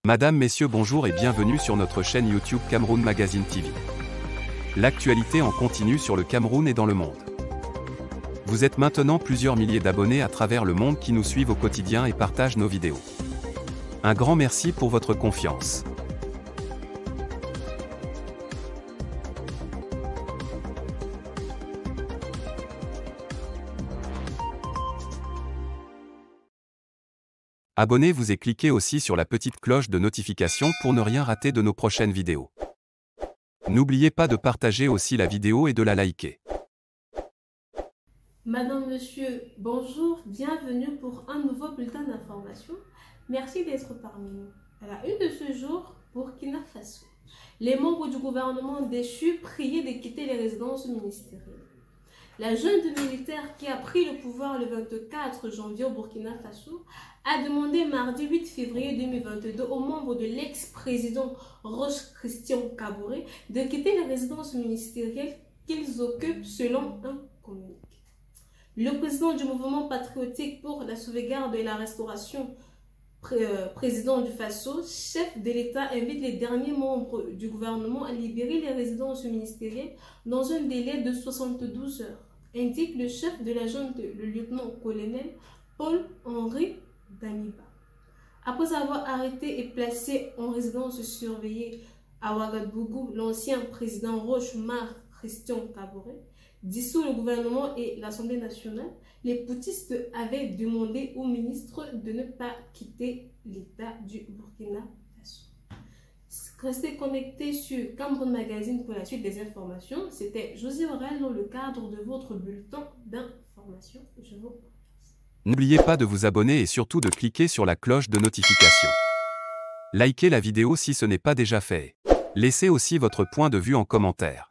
Madame, Messieurs, bonjour et bienvenue sur notre chaîne YouTube Cameroun Magazine TV. L'actualité en continu sur le Cameroun et dans le monde. Vous êtes maintenant plusieurs milliers d'abonnés à travers le monde qui nous suivent au quotidien et partagent nos vidéos. Un grand merci pour votre confiance. Abonnez-vous et cliquez aussi sur la petite cloche de notification pour ne rien rater de nos prochaines vidéos. N'oubliez pas de partager aussi la vidéo et de la liker. Madame, Monsieur, bonjour, bienvenue pour un nouveau bulletin d'information. Merci d'être parmi nous. À la une de ce jour, Burkina Faso. Les membres du gouvernement déchu priés de quitter les résidences ministérielles. La junte militaire qui a pris le pouvoir le 24 janvier au Burkina Faso a demandé mardi 8 février 2022 aux membres de l'ex-président Roch-Christian Kaboré de quitter les résidences ministérielles qu'ils occupent selon un communiqué. Le président du mouvement patriotique pour la sauvegarde et la restauration, président du Faso, chef de l'État, invite les derniers membres du gouvernement à libérer les résidences ministérielles dans un délai de 72 heures, indique le chef de la junte, le lieutenant-colonel Paul-Henri Damiba. Après avoir arrêté et placé en résidence surveillée à Ouagadougou l'ancien président Roch-Marc Christian Kaboré, dissous le gouvernement et l'Assemblée nationale, les putschistes avaient demandé au ministre de ne pas quitter l'État du Burkina Faso. Restez connectés sur Cameroun Magazine pour la suite des informations. C'était José Aurel dans le cadre de votre bulletin d'information. Je vous remercie. N'oubliez pas de vous abonner et surtout de cliquer sur la cloche de notification. Likez la vidéo si ce n'est pas déjà fait. Laissez aussi votre point de vue en commentaire.